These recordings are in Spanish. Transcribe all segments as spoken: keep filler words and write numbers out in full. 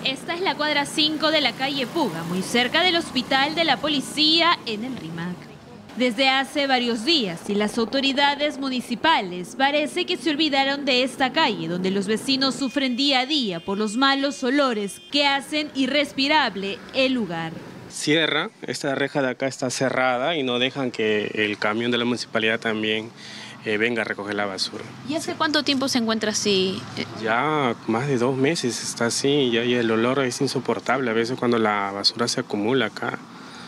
Esta es la cuadra cinco de la calle Puga, muy cerca del hospital de la policía en el Rímac. Desde hace varios días y las autoridades municipales parece que se olvidaron de esta calle donde los vecinos sufren día a día por los malos olores que hacen irrespirable el lugar. Cierra, esta reja de acá está cerrada y no dejan que el camión de la municipalidad también eh, venga a recoger la basura. ¿Y hace cuánto tiempo se encuentra así? Ya más de dos meses está así, ya, y el olor es insoportable a veces cuando la basura se acumula acá.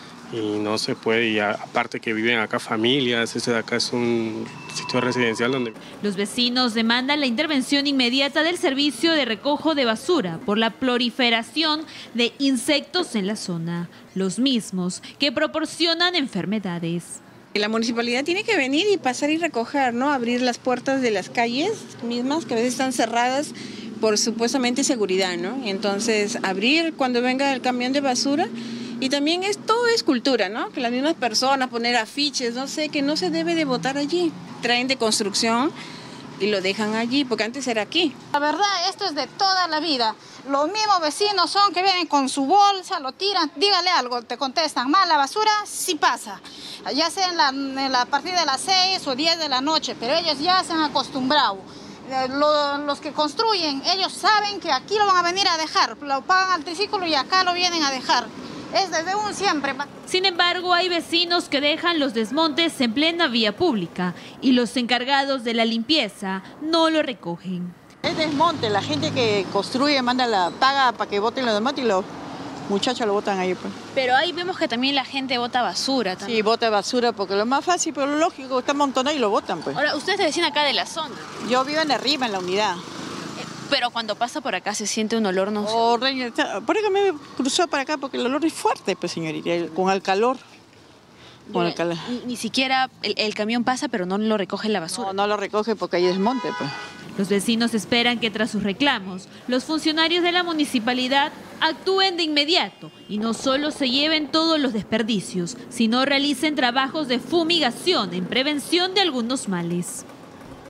Y no se puede, y aparte que viven acá familias, este de acá es un sitio residencial donde... Los vecinos demandan la intervención inmediata del servicio de recojo de basura por la proliferación de insectos en la zona, los mismos que proporcionan enfermedades. La municipalidad tiene que venir y pasar y recoger, ¿no? Abrir las puertas de las calles mismas que a veces están cerradas por supuestamente seguridad, ¿no? Entonces abrir cuando venga el camión de basura. Y también es, todo es cultura, ¿no? Que las mismas personas, poner afiches, no sé, que no se debe de botar allí. Traen de construcción y lo dejan allí, porque antes era aquí. La verdad, esto es de toda la vida. Los mismos vecinos son que vienen con su bolsa, lo tiran, dígale algo, te contestan, mal la basura, sí pasa. Ya sea en la, en la partida de las seis o diez de la noche, pero ellos ya se han acostumbrado. Los, los que construyen, ellos saben que aquí lo van a venir a dejar, lo pagan al triciclo y acá lo vienen a dejar. Es desde un siempre. Sin embargo, hay vecinos que dejan los desmontes en plena vía pública y los encargados de la limpieza no lo recogen. Es desmonte, la gente que construye manda la paga para que boten los desmontes y los muchachos lo botan ahí. Pues. Pero ahí vemos que también la gente bota basura. También. Sí, bota basura porque lo más fácil, pero lo lógico, está amontonado y lo botan. Pues. Ahora, usted es vecina acá de la zona. Yo vivo en arriba, en la unidad. Pero cuando pasa por acá se siente un olor, no sé. Oh, reña, por eso me cruzó para acá porque el olor es fuerte, pues señorita, con el calor. Con el calor. Ni, ni siquiera el, el camión pasa, pero no lo recoge la basura. No, no lo recoge porque hay desmonte, pues. Los vecinos esperan que tras sus reclamos, los funcionarios de la municipalidad actúen de inmediato y no solo se lleven todos los desperdicios, sino realicen trabajos de fumigación en prevención de algunos males.